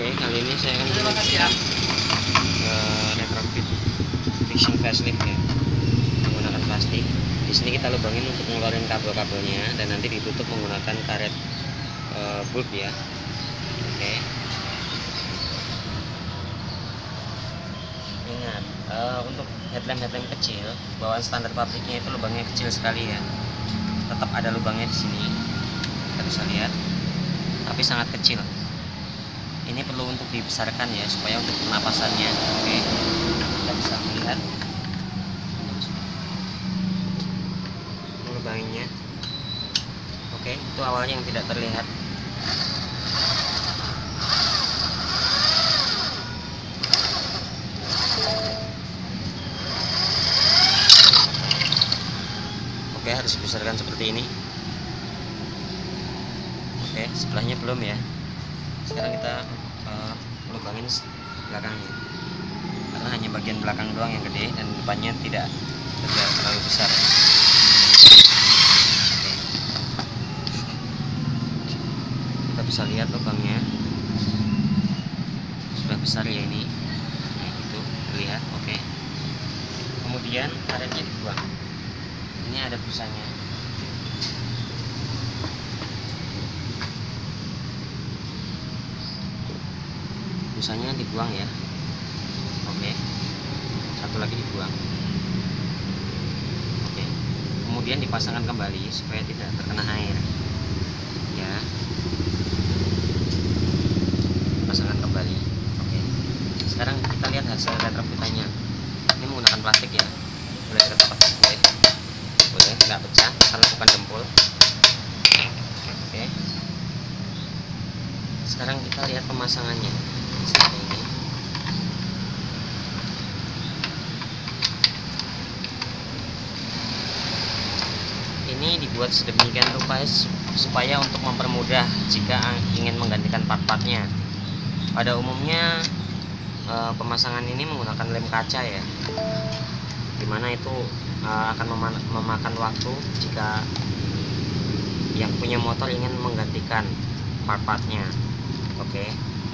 Oke, kali ini saya akan retrofit fixing facelift ya, menggunakan plastik. Di sini kita lubangin untuk mengeluarkan kabel-kabelnya dan nanti ditutup menggunakan karet bulb ya. Oke. Ingat, untuk headlamp kecil, bawaan standar pabriknya itu lubangnya kecil sekali ya. Tetap ada lubangnya di sini, kita bisa lihat, tapi sangat kecil. Ini perlu untuk dibesarkan ya, supaya untuk pernapasannya. Oke, kita bisa melihat lubanginnya. Oke, itu awalnya yang tidak terlihat. Oke, harus dibesarkan seperti ini. Oke, sebelahnya belum ya. Sekarang kita lubangin belakangnya, karena hanya bagian belakang doang yang gede dan depannya tidak terlalu besar. Oke. Kita bisa lihat lubangnya sudah besar ya ini, ya, itu terlihat. Oke. Kemudian karetnya dibuang. Ini ada busanya. Busanya dibuang ya. Oke, satu lagi dibuang. Oke, kemudian dipasangkan kembali supaya tidak terkena air ya. Pasangkan kembali. Oke, sekarang kita lihat hasil retrofitannya. Ini menggunakan plastik ya, boleh retak-retak, boleh nggak pecah karena bukan jempol. Oke, sekarang kita lihat pemasangannya seperti ini. Ini dibuat sedemikian rupa supaya untuk mempermudah jika ingin menggantikan part-partnya. Pada umumnya pemasangan ini menggunakan lem kaca ya, dimana itu akan memakan waktu jika yang punya motor ingin menggantikan part-partnya. Oke.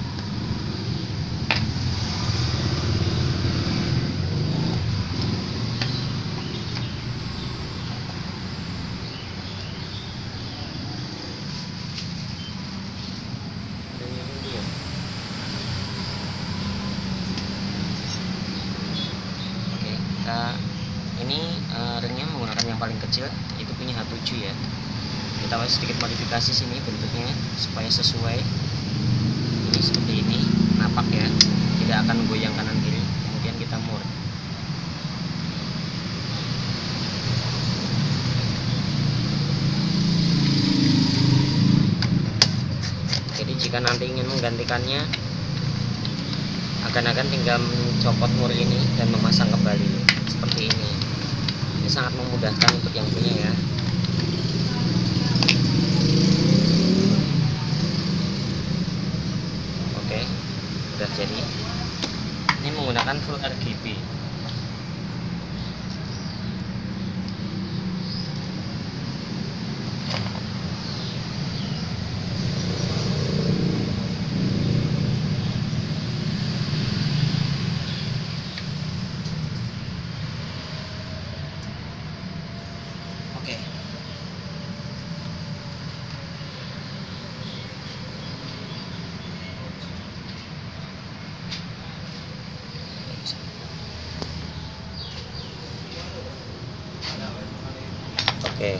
Ini remnya menggunakan yang paling kecil, itu punya H7 ya. Kita sedikit modifikasi sini bentuknya supaya sesuai. Ini seperti ini, napak ya, tidak akan goyang kanan kiri. Kemudian kita mur. Jadi jika nanti ingin menggantikannya, akan tinggal mencopot mur ini dan memasang kembali seperti ini. Ini sangat memudahkan untuk yang punya ya. Oke, sudah jadi. Ini menggunakan full RGB. Oke. Oke,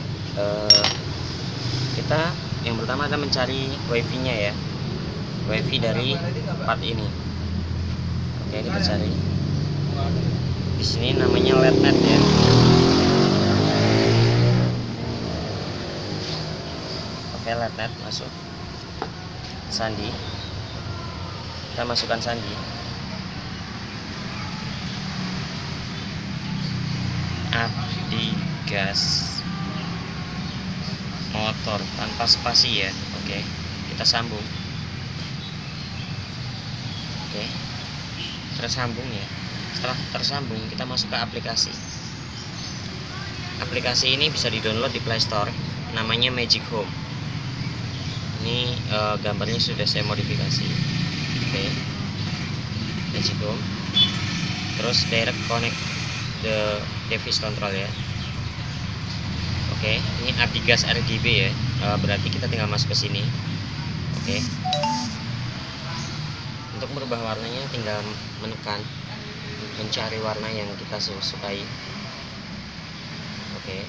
kita yang pertama akan mencari wifi-nya ya, wifi dari part ini. Oke, kita cari. Di sini namanya LED ya. Oke, LED masuk. Sandi. Kita masukkan sandi. Gas motor tanpa spasi ya. Oke, kita sambung. Oke, tersambung ya. Setelah tersambung, kita masuk ke aplikasi. Aplikasi ini bisa di-download di Play Store, namanya Magic Home. Ini gambarnya sudah saya modifikasi. Oke, let's go. Terus direct connect the device control ya. Oke, ini Adigas RGB ya. Berarti kita tinggal masuk ke sini. Oke. Untuk merubah warnanya tinggal menekan, mencari warna yang kita sukai. Oke.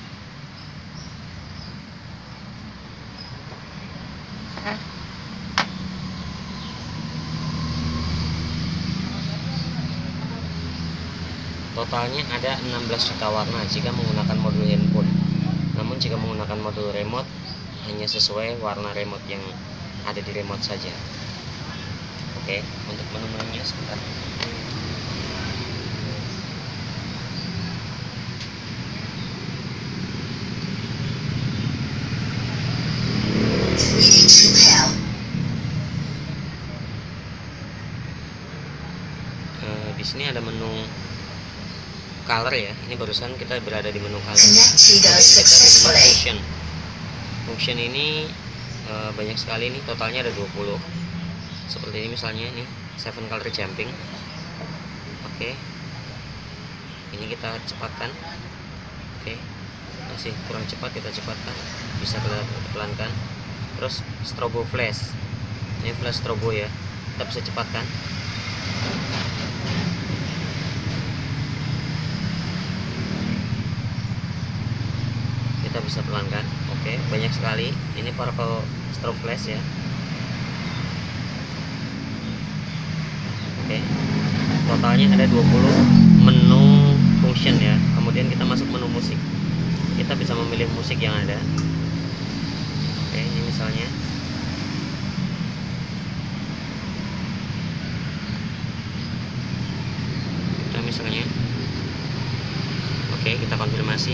Totalnya ada 16 juta warna jika menggunakan modul handphone. Namun jika menggunakan modul remote, hanya sesuai warna remote yang ada di remote saja. Oke, untuk menu-menunya sebentar. Di sini ada menu color ya. Ini barusan kita berada di menu color. Function ini banyak sekali nih, totalnya ada 20. Seperti ini misalnya, ini 7 color jumping. Oke. Ini kita cepatkan. Oke. Masih kurang cepat, kita cepatkan. Bisa kita pelankan. Terus strobo flash. Ini flash strobo ya. Kita bisa cepatkan. Kita bisa pelankan. Oke, banyak sekali. Ini purple strobe flash ya. Oke. Totalnya ada 20 menu function ya. Kemudian kita masuk menu musik. Kita bisa memilih musik yang ada. Oke, ini misalnya. Kita misalnya. Oke, kita konfirmasi.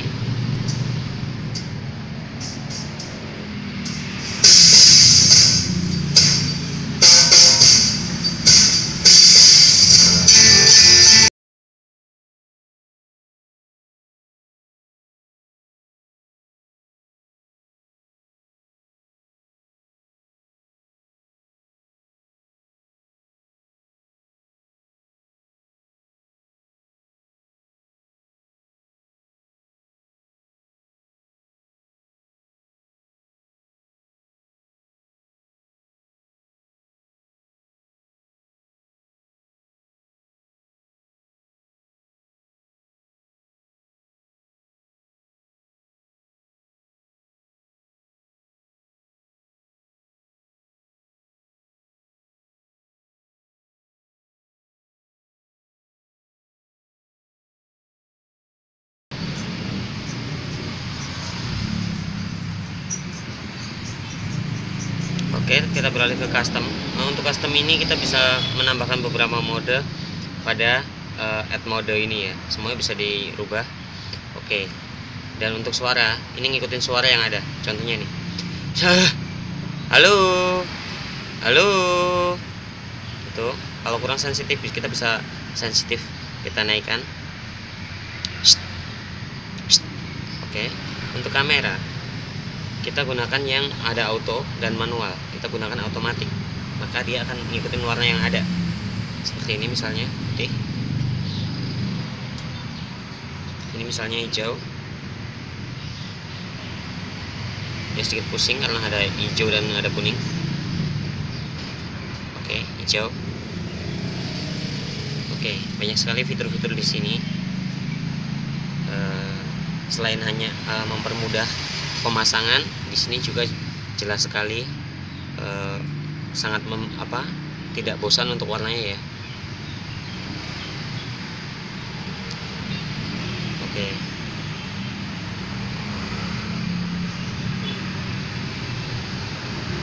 Oke, kita beralih ke custom. Nah, untuk custom ini kita bisa menambahkan beberapa mode pada add mode ini ya. Semuanya bisa dirubah. Oke. Dan untuk suara, ini ngikutin suara yang ada. Contohnya nih. Halo. Halo. Itu. Kalau kurang sensitif, kita bisa sensitif. Kita naikkan. Oke. Untuk kamera, kita gunakan yang ada auto dan manual. Kita gunakan otomatis, maka dia akan ngikutin warna yang ada. Seperti ini misalnya putih, ini misalnya hijau. Dia sedikit pusing karena ada hijau dan ada kuning. Oke, hijau. Oke, banyak sekali fitur-fitur di sini. Selain hanya mempermudah pemasangan, di sini juga jelas sekali sangat tidak bosan untuk warnanya ya. Oke.